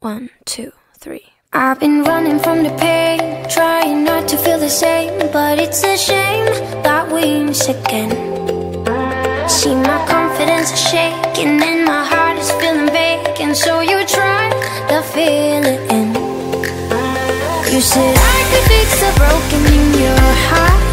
1, 2, 3. I've been running from the pain, trying not to feel the same, but it's a shame that we miss again. See, my confidence is shaking and my heart is feeling vacant, so you try to fill it in. You said I could fix the broken in your heart,